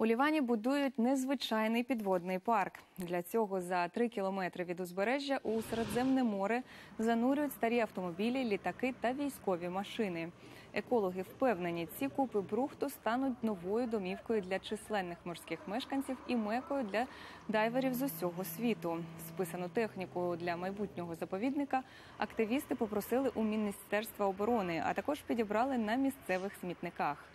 У Лівані будують незвичайний підводний парк. Для цього за 3 кілометри від узбережжя у Середземне море занурюють старі автомобілі, літаки та військові машини. Екологи впевнені, ці купи брухту стануть новою домівкою для численних морських мешканців і мекою для дайверів з усього світу. Списану техніку для майбутнього заповідника активісти попросили у Міністерства оборони, а також підібрали на місцевих смітниках.